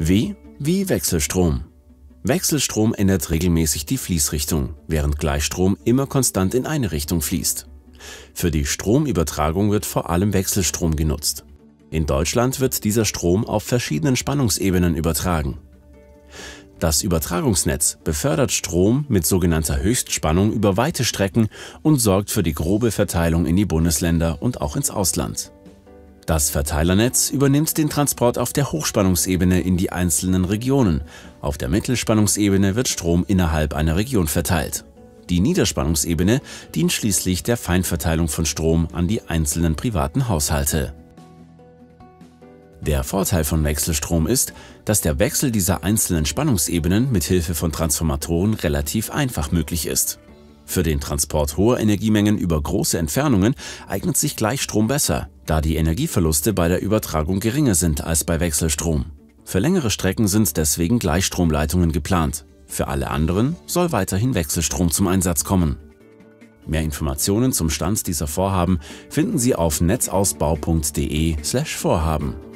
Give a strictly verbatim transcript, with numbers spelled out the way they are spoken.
W wie Wechselstrom. Wechselstrom ändert regelmäßig die Fließrichtung, während Gleichstrom immer konstant in eine Richtung fließt. Für die Stromübertragung wird vor allem Wechselstrom genutzt. In Deutschland wird dieser Strom auf verschiedenen Spannungsebenen übertragen. Das Übertragungsnetz befördert Strom mit sogenannter Höchstspannung über weite Strecken und sorgt für die grobe Verteilung in die Bundesländer und auch ins Ausland. Das Verteilernetz übernimmt den Transport auf der Hochspannungsebene in die einzelnen Regionen. Auf der Mittelspannungsebene wird Strom innerhalb einer Region verteilt. Die Niederspannungsebene dient schließlich der Feinverteilung von Strom an die einzelnen privaten Haushalte. Der Vorteil von Wechselstrom ist, dass der Wechsel dieser einzelnen Spannungsebenen mit Hilfe von Transformatoren relativ einfach möglich ist. Für den Transport hoher Energiemengen über große Entfernungen eignet sich Gleichstrom besser, da die Energieverluste bei der Übertragung geringer sind als bei Wechselstrom. Für längere Strecken sind deswegen Gleichstromleitungen geplant. Für alle anderen soll weiterhin Wechselstrom zum Einsatz kommen. Mehr Informationen zum Stand dieser Vorhaben finden Sie auf netzausbau punkt de slash Vorhaben.